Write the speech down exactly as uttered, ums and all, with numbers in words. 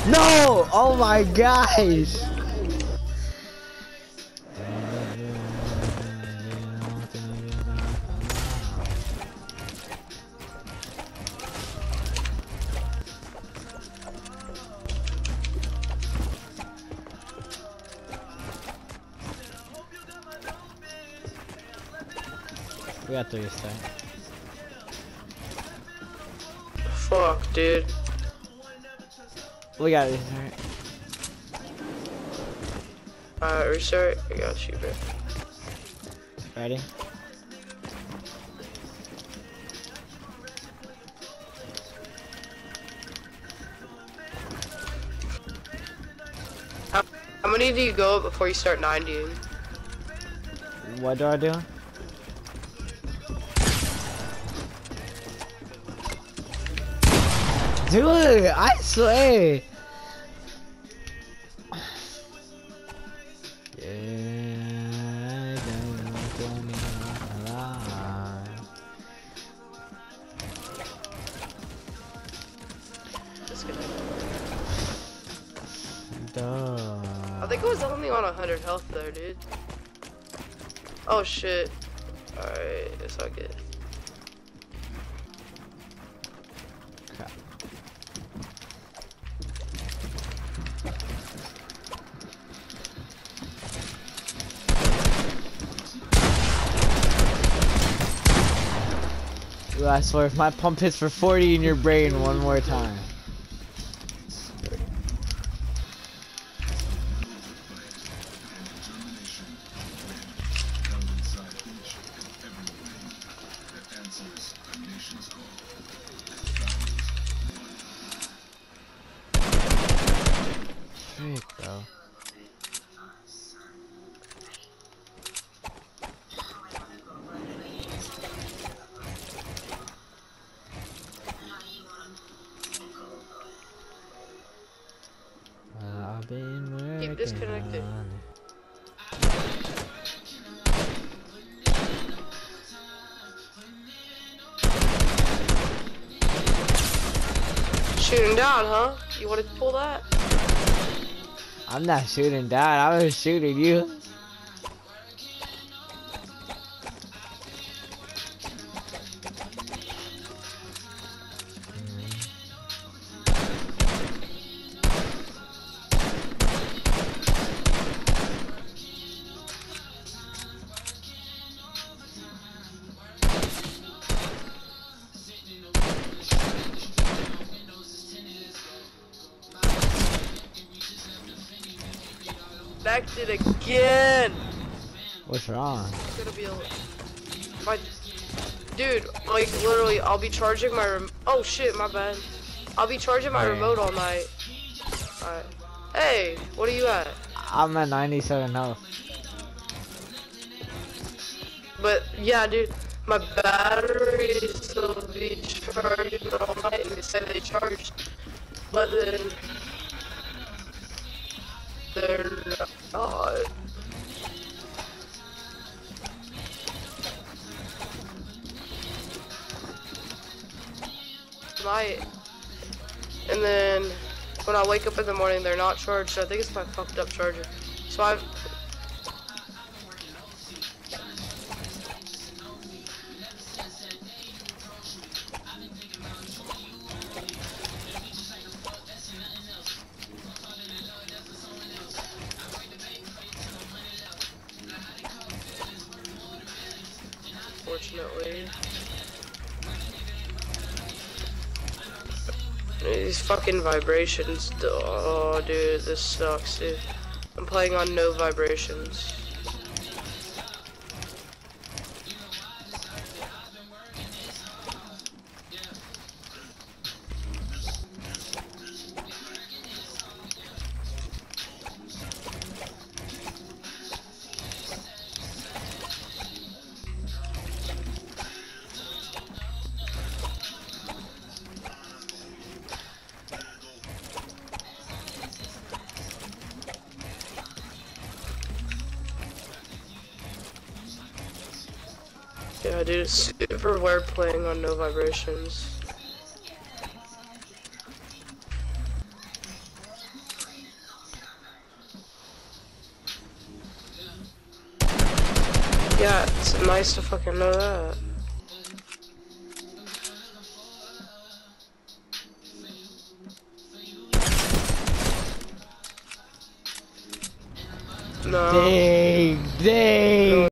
No! Oh my gosh! We got three stars. Fuck, dude. We got it. Alright. Alright, restart. I got you, bro. Ready? How, how many do you go up before you start ninetying? What do I do? Dude, I swear. I think it was only on one hundred health though, dude. Oh shit. Alright, that's all good. Dude, I swear, if my pump hits for forty in your brain one more time. Shit, bro. I've been working Keep disconnected. on Shooting down, huh? You wanted to pull that? I'm not shooting down, I was shooting you. Backed it again. What's wrong? It's gonna be a. My, dude, like literally, I'll be charging my rem. Oh shit, my bad. I'll be charging my Hey. remote all night. Alright. Hey, what are you at? I'm at ninety-seven health. But yeah, dude, my battery still be charging all night, and they say they charged, but then they're not. Night, and then when I wake up in the morning, they're not charged. So I think it's my fucked up charger. So I've. Fortunately. These fucking vibrations. Oh, dude, this sucks, dude. I'm playing on no vibrations. Yeah, dude, it's super weird playing on no vibrations. Yeah, it's nice to fucking know that. No. Dang, dang.